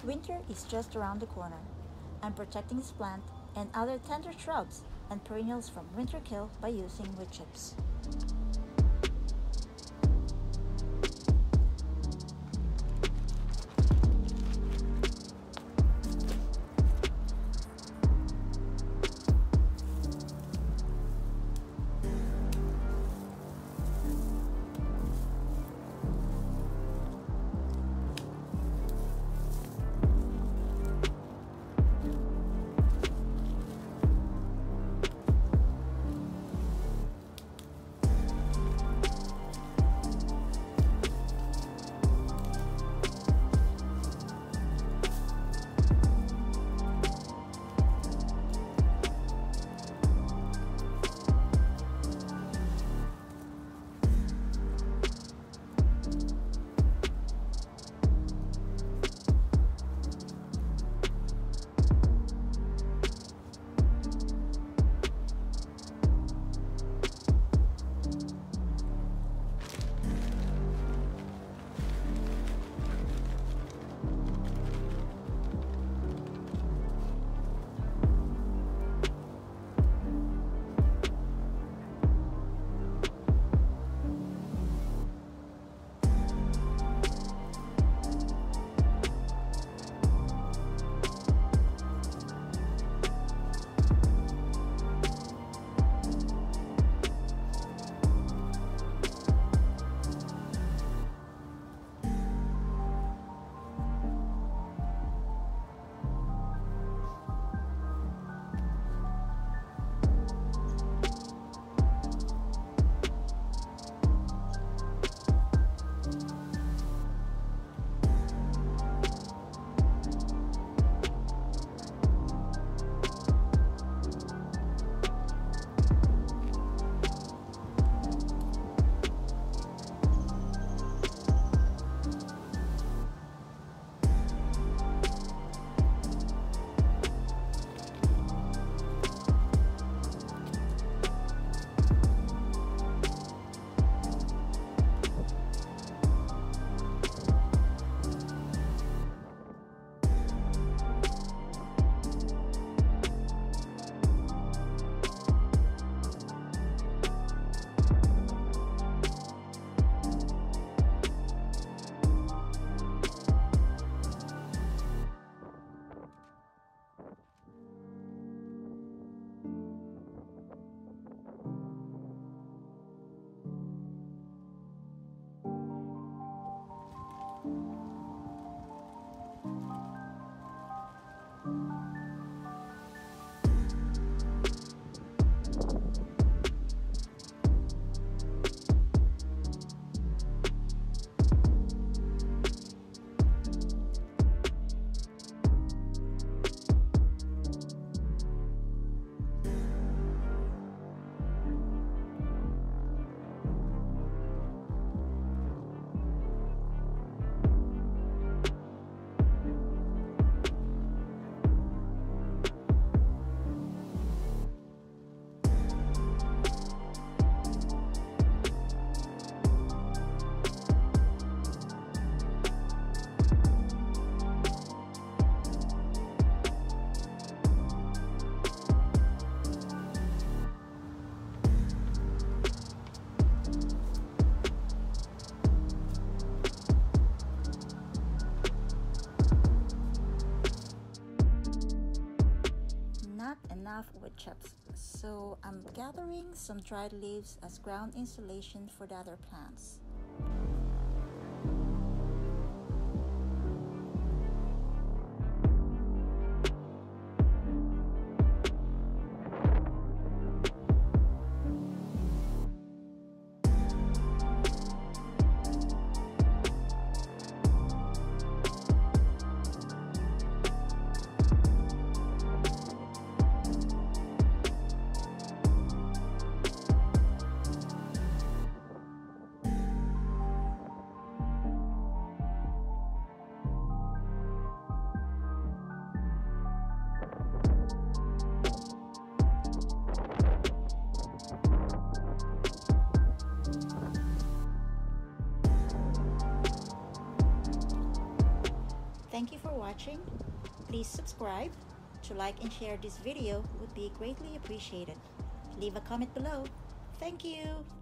Winter is just around the corner. I'm protecting this plant and other tender shrubs and perennials from winter kill by using wood chips. Enough wood chips, so I'm gathering some dried leaves as ground insulation for the other plants. Thank you for watching. Please subscribe. To like and share this video would be greatly appreciated. Leave a comment below. Thank you!